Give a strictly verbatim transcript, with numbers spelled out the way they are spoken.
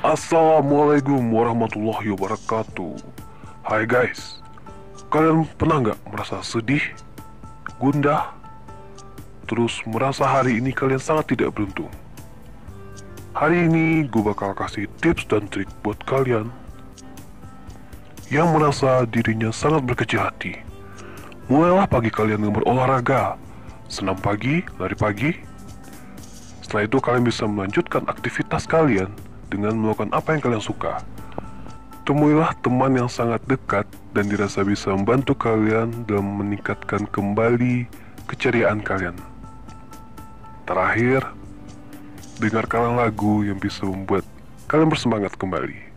Assalamualaikum warahmatullahi wabarakatuh. Hai guys, kalian pernah nggak merasa sedih, gundah, terus merasa hari ini kalian sangat tidak beruntung? Hari ini gue bakal kasih tips dan trik buat kalian yang merasa dirinya sangat berkecil hati. Mulailah pagi kalian dengan berolahraga, senam pagi, lari pagi. Setelah itu kalian bisa melanjutkan aktivitas kalian dengan melakukan apa yang kalian suka. Temuilah teman yang sangat dekat dan dirasa bisa membantu kalian dalam meningkatkan kembali keceriaan kalian. Terakhir, dengarkanlah lagu yang bisa membuat kalian bersemangat kembali.